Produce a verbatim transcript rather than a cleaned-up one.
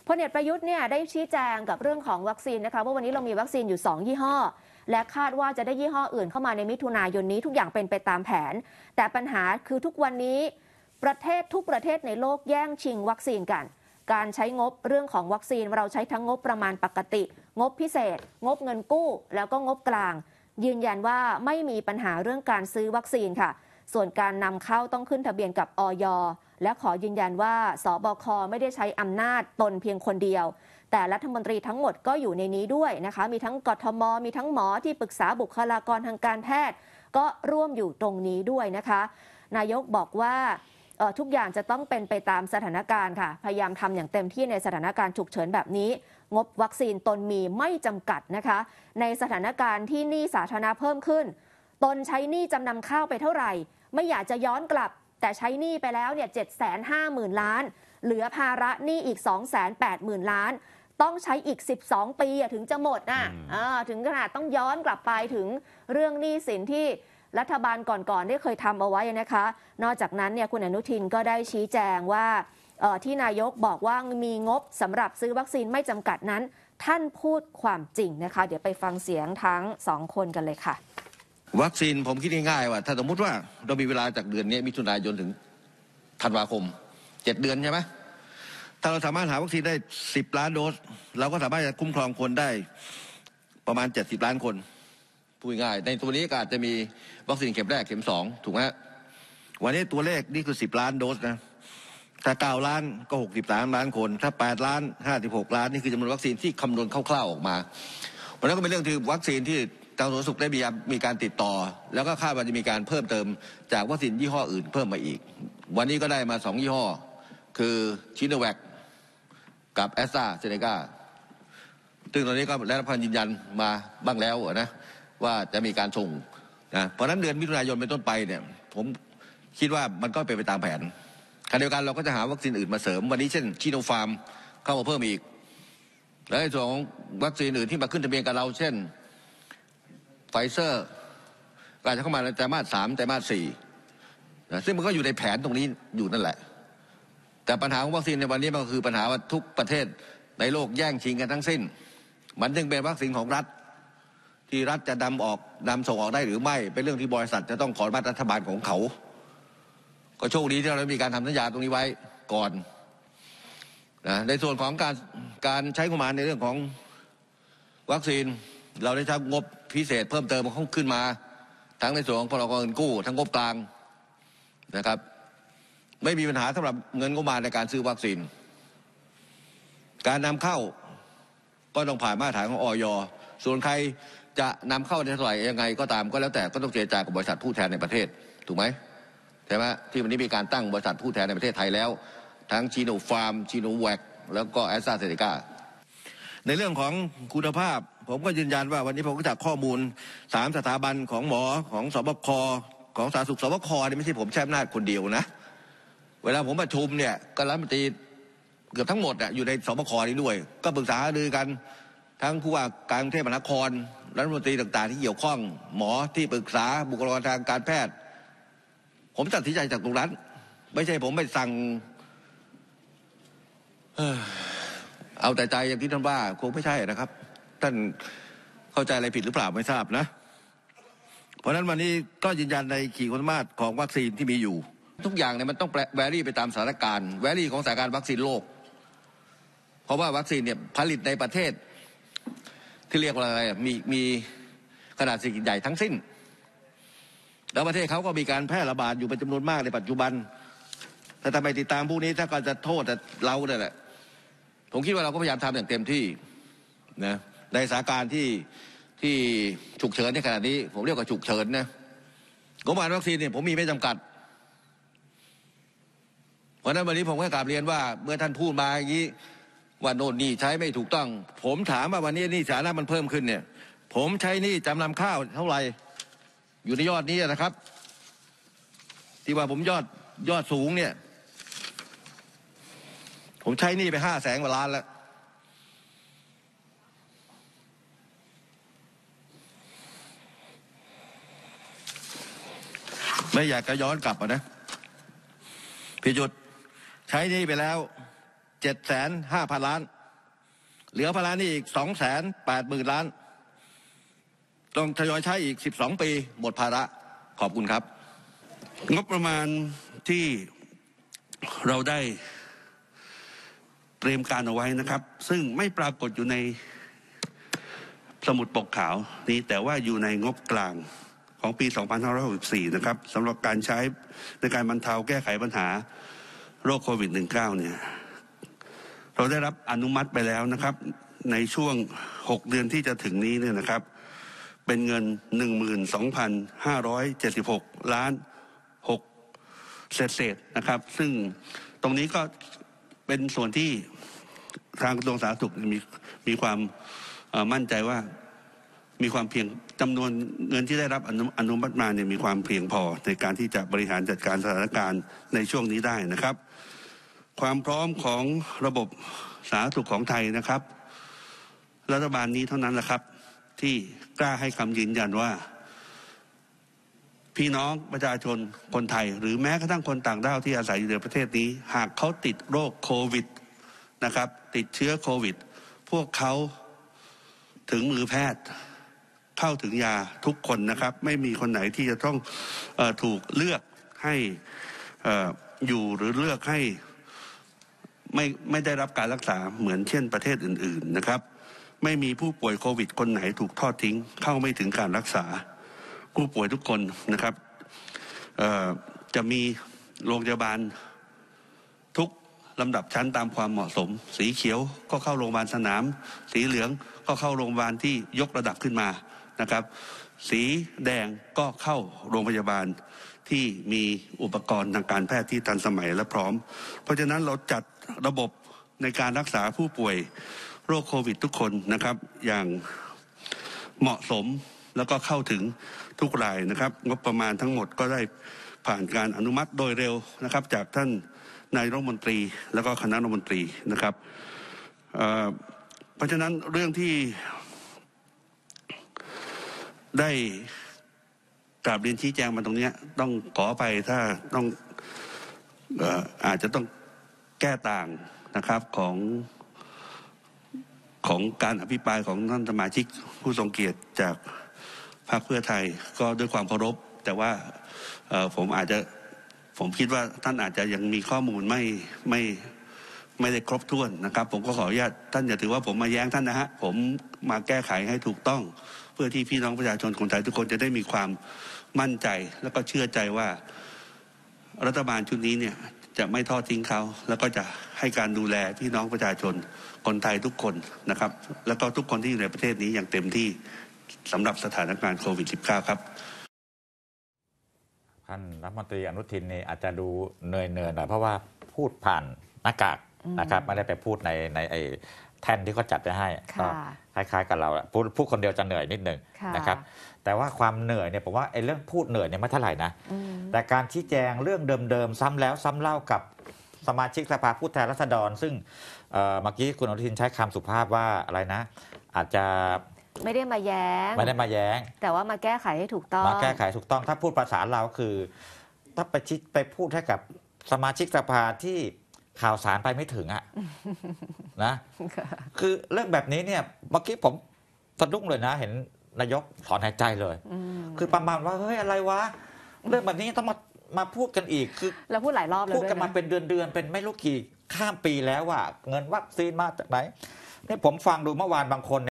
พลเอกประยุทธ์เนี่ยได้ชี้แจงกับเรื่องของวัคซีนนะคะว่าวันนี้เรามีวัคซีนอยู่สองยี่ห้อและคาดว่าจะได้ยี่ห้ออื่นเข้ามาในมิถุนายนนี้ทุกอย่างเป็นไปตามแผนแต่ปัญหาคือทุกวันนี้ประเทศทุกประเทศในโลกแย่งชิงวัคซีนกันการใช้งบเรื่องของวัคซีนเราใช้ทั้งงบประมาณปกติงบพิเศษงบเงินกู้แล้วก็งบกลางยืนยันว่าไม่มีปัญหาเรื่องการซื้อวัคซีนค่ะส่วนการนำเข้าต้องขึ้นทะเบียนกับอย.และขอยืนยันว่าสบคไม่ได้ใช้อำนาจตนเพียงคนเดียวแต่รัฐมนตรีทั้งหมดก็อยู่ในนี้ด้วยนะคะมีทั้งกทมมีทั้งหมอที่ปรึกษาบุคลากรทางการแพทย์ก็ร่วมอยู่ตรงนี้ด้วยนะคะนายกบอกว่าทุกอย่างจะต้องเป็นไปตามสถานการณ์ค่ะพยายามทำอย่างเต็มที่ในสถานการณ์ฉุกเฉินแบบนี้งบวัคซีนตนมีไม่จำกัดนะคะในสถานการณ์ที่หนี้สาธารณะเพิ่มขึ้นตนใช้หนี้จำนำข้าวไปเท่าไหร่ไม่อยากจะย้อนกลับแต่ใช้หนี้ไปแล้วเนี่ย เจ็ดแสนห้าหมื่น ล้านเหลือภาระหนี้อีก สองแสนแปดหมื่น ล้านต้องใช้อีกสิบสองปีถึงจะหมดนะถึงขนาดต้องย้อนกลับไปถึงเรื่องหนี้สินที่รัฐบาลก่อนๆได้เคยทำเอาไว้นะคะนอกจากนั้นเนี่ยคุณอนุทินก็ได้ชี้แจงว่าที่นายกบอกว่ามีงบสำหรับซื้อวัคซีนไม่จำกัดนั้นท่านพูดความจริงนะคะเดี๋ยวไปฟังเสียงทั้งสองคนกันเลยค่ะวัคซีนผมคิดง่ายๆว่าถ้าสมมติว่าเรามีเวลาจากเดือนนี้มิถุนายนถึงธันวาคมเจ็ดเดือนใช่ไหมถ้าเราสามารถหาวัคซีนได้สิบล้านโดสเราก็สามารถจะคุ้มครองคนได้ประมาณเจ็ดสิบล้านคนพูดง่ายในตัวนี้ก็อาจจะมีวัคซีนเข็มแรกเข็มสองถูกไหมวันนี้ตัวเลขนี่คือสิบล้านโดสนะถ้าเก้าล้านก็หกสิบสามล้านคนถ้าแปดล้านห้าสิบหกล้านนี่คือจำนวนวัคซีนที่คำนวณคร่าวๆออกมาเพราะนั้นก็เป็นเรื่องที่วัคซีนที่ทางสาธารณสุขได้มีมีการติดต่อแล้วก็คาดว่าจะมีการเพิ่มเติมจากวัคซีนยี่ห้ออื่นเพิ่มมาอีกวันนี้ก็ได้มาสองยี่ห้อคือชิโนแวคกับแอสตราเซเนกาซึ่งตอนนี้ก็ได้รับการยืนยันมาบ้างแล้วนะว่าจะมีการส่งนะเพราะฉะนั้นเดือนมิถุนายนเป็นต้นไปเนี่ยผมคิดว่ามันก็เป็นไปตามแผนขณะเดียวกันเราก็จะหาวัคซีนอื่นมาเสริมวันนี้เช่นชิโนฟาร์มเข้ามาเพิ่มอีกและในส่วนของวัคซีนอื่นที่มาขึ้นทะเบียนกับเราเช่นไฟเซอร์ก็จะเข้ามาในไตรมาสสามไตรมาสสี่นะซึ่งมันก็อยู่ในแผนตรงนี้อยู่นั่นแหละแต่ปัญหาของวัคซีนในวันนี้มันก็คือปัญหาว่าทุกประเทศในโลกแย่งชิงกันทั้งสิ้นมันจึงเป็นวัคซีนของรัฐที่รัฐจะนำออกนำส่งออกได้หรือไม่เป็นเรื่องที่บริษัทจะต้องขออนุมัติรัฐบาลของเขาก็โชคดีที่เราได้มีการทำสัญญาตรงนี้ไว้ก่อนนะในส่วนของการการใช้งบประมาณในเรื่องของวัคซีนเราได้ใช้งบพิเศษเพิ่มเติมขึ้นมาทั้งในส่วนของพรกเงินกู้ทั้งงบกลางนะครับไม่มีปัญหาสำหรับเงินงบประมาณในการซื้อวัคซีนการนำเข้าก็ต้องผ่านมาตรฐานของอย.ส่วนใครจะนำเข้าในเท่าไหร่ยังไงก็ตามก็แล้วแต่ก็ต้องเจรจากับบริษัทผู้แทนในประเทศถูกไหมใช่ไหมที่วันนี้มีการตั้งบริษัทผู้แทนในประเทศไทยแล้วทั้งชิโนฟาร์มชิโนแวคแล้วก็แอสตราเซเนกาในเรื่องของคุณภาพผมก็ยืนยันว่าวันนี้ผมก็จากข้อมูลสามสถาบันของหมอของสบคของสาธารณสุขสบคนี่ไม่ใช่ผมใช้อำนาจคนเดียวนะเวลาผมประชุมเนี่ยก็รัฐมนตรีเกือบทั้งหมดอ่ะอยู่ในสบคนี้ด้วยก็ปรึกษาหารือกันทั้งผู้ว่าการกรุงเทพมหานครรัฐมนตรีต่างๆที่เกี่ยวข้องหมอที่ปรึกษาบุคลากรทางการแพทย์ผมตัดสินใจจากตรงนั้นไม่ใช่ผมไปสั่งเอาแต่ใจอย่างที่ท่านว่าคงไม่ใช่นะครับท่านเข้าใจอะไรผิดหรือเปล่าไม่ทราบนะเพราะฉะนั้นวันนี้ก็ยืนยันในขีดความสามารถของวัคซีนที่มีอยู่ทุกอย่างเนี่ยมันต้องแวรี่ไปตามสถานการณ์แวรี่ของสถานการณ์วัคซีนโลกเพราะว่าวัคซีนเนี่ยผลิตในประเทศที่เรียกว่าอะไรมีมีขนาดสิ่งใหญ่ทั้งสิ้นแล้วประเทศเขาก็มีการแพร่ระบาดอยู่เป็นจำนวนมากในปัจจุบันถ้าทำไมติดตามพวกนี้ถ้าก็จะโทษแต่เราเนี่ยแหละผมคิดว่าเราก็พยายามทำอย่างเต็มที่นะในสถานการณ์ที่ที่ฉุกเฉินในขณะนี้ผมเรียกว่าฉุกเฉินนะงบประมาณวัคซีนเนี่ยผมมีไม่จำกัดเพราะฉะนั้นวันนี้ผมก็กราบเรียนว่าเมื่อท่านพูดมาอย่างนี้ว่าโน่นนี่ใช้ไม่ถูกต้องผมถามว่าวันนี้นี่สถานะมันเพิ่มขึ้นเนี่ยผมใช้นี่จำนำข้าวเท่าไหร่อยู่ในยอดนี้นะครับที่ว่าผมยอดยอดสูงเนี่ยผมใช้นี่ไปห้าแสนกว่าล้านแล้วไม่อยากจะย้อนกลับนะพี่จุดใช้นี่ไปแล้วเจ็ดแสนห้าพันล้านเหลือภาระหนี้อีกสองแสนแปดหมื่นล้านต้องทยอยใช้อีกสิบสองปีหมดภาระขอบคุณครับงบประมาณที่เราได้เตรียมการเอาไว้นะครับซึ่งไม่ปรากฏอยู่ในสมุดปกขาวนี้แต่ว่าอยู่ในงบกลางของปีสองพันห้าร้อยหกสิบสี่นะครับสำหรับการใช้ในการบรรเทาแก้ไขปัญหาโรคโควิด สิบเก้า เนี่ยเราได้รับอนุมัติไปแล้วนะครับในช่วงหกเดือนที่จะถึงนี้เนี่ยนะครับเป็นเงิน หนึ่งหมื่นสองพันห้าร้อยเจ็ดสิบหก ล้านหกเศษๆนะครับซึ่งตรงนี้ก็เป็นส่วนที่ทางกระทรวงสาธารณสุขมีมีความมั่นใจว่ามีความเพียงจำนวนเงินที่ได้รับอนุอนุมัติมาเนี่ยมีความเพียงพอในการที่จะบริหารจัดการสถานการณ์ในช่วงนี้ได้นะครับความพร้อมของระบบสาธารณสุขของไทยนะครับรัฐบาลนี้เท่านั้นแหละครับที่กล้าให้คำยืนยันว่าพี่น้องประชาชนคนไทยหรือแม้กระทั่งคนต่างด้าวที่อาศัยอยู่ในประเทศนี้หากเขาติดโรคโควิดนะครับติดเชื้อโควิดพวกเขาถึงมือแพทย์เข้าถึงยาทุกคนนะครับไม่มีคนไหนที่จะต้องเอ่อถูกเลือกให้เอ่ออยู่หรือเลือกให้ไม่ไม่ได้รับการรักษาเหมือนเช่นประเทศอื่นๆนะครับไม่มีผู้ป่วยโควิดคนไหนถูกทอดทิ้งเข้าไม่ถึงการรักษาผู้ป่วยทุกคนนะครับเอ่อจะมีโรงพยาบาลทุกลำดับชั้นตามความเหมาะสมสีเขียวก็เข้าโรงพยาบาลสนามสีเหลืองก็เข้าโรงพยาบาลที่ยกระดับขึ้นมานะครับสีแดงก็เข้าโรงพยาบาลที่มีอุปกรณ์ทางการแพทย์ที่ทันสมัยและพร้อมเพราะฉะนั้นเราจัดระบบในการรักษาผู้ป่วยโรคโควิดทุกคนนะครับอย่างเหมาะสมแล้วก็เข้าถึงทุกรายนะครับงบประมาณทั้งหมดก็ได้ผ่านการอนุมัติโดยเร็วนะครับจากท่านนายรัฐมนตรีแล้วก็คณะรัฐมนตรีนะครับเอ่อเพราะฉะนั้นเรื่องที่ได้กราบเรียนชี้แจงมาตรงนี้ต้องขออภัยถ้าต้องเอ่ออาจจะต้องแก้ต่างนะครับของของการอภิปรายของท่านสมาชิกผู้ทรงเกียรติจากพรรคเพื่อไทยก็ด้วยความเคารพแต่ว่าเอ่อผมอาจจะผมคิดว่าท่านอาจจะยังมีข้อมูลไม่ไม่ไม่ได้ครบถ้วนนะครับผมก็ขออนุญาตท่านอย่าถือว่าผมมาแย้งท่านนะฮะผมมาแก้ไขให้ถูกต้องเพื่อที่พี่น้องประชาชนคนไทยทุกคนจะได้มีความมั่นใจแล้วก็เชื่อใจว่ารัฐบาลชุดนี้เนี่ยจะไม่ทอดทิ้งเขาแล้วก็จะให้การดูแลพี่น้องประชาชนคนไทยทุกคนนะครับแล้วก็ทุกคนที่อยู่ในประเทศนี้อย่างเต็มที่สำหรับสถานการณ์โควิด สิบเก้า ครับท่านรัฐมนตรีอนุทินนี่อาจจะดูเหนื่อยๆหน่อยเพราะว่าพูดผ่านหน้ากากนะครับไม่ได้ไปพูดในในไอ้แท่นที่เขาจัดไปให้ก็คล้ายๆกับเราพูดพูดคนเดียวจะเหนื่อยนิดนึงนะครับแต่ว่าความเหนื่อยเนี่ยผมว่าไอ้เรื่องพูดเหนื่อยเนี่ยไม่เท่าไหร่นะแต่การชี้แจงเรื่องเดิมๆซ้ำแล้วซ้ำเล่ากับสมาชิกสภาผู้แทนราษฎรซึ่งเมื่อกี้คุณอนุทินใช้คำสุภาพว่าอะไรนะอาจจะไม่ได้มาแย้งไม่ได้มาแย้งแต่ว่ามาแก้ไขให้ถูกต้องมาแก้ไขถูกต้องถ้าพูดภาษาเราคือถ้าไปชิดไปพูดให้กับสมาชิกสภาที่ข่าวสารไปไม่ถึงอ่ะนะคือเรื่องแบบนี้เนี่ยเมื่อกี้ผมสะดุ้งเลยนะเห็นนายกถอนหายใจเลยคือประมาณว่าเฮ้ยอะไรวะเรื่องแบบนี้ต้องมามาพูดกันอีกคือเราพูดหลายรอบเลยพูดกันมาเป็นเดือนๆเป็นไม่รู้กี่ข้ามปีแล้วว่าเงินวัคซีนมาจากไหนนี่ผมฟังดูเมื่อวานบางคน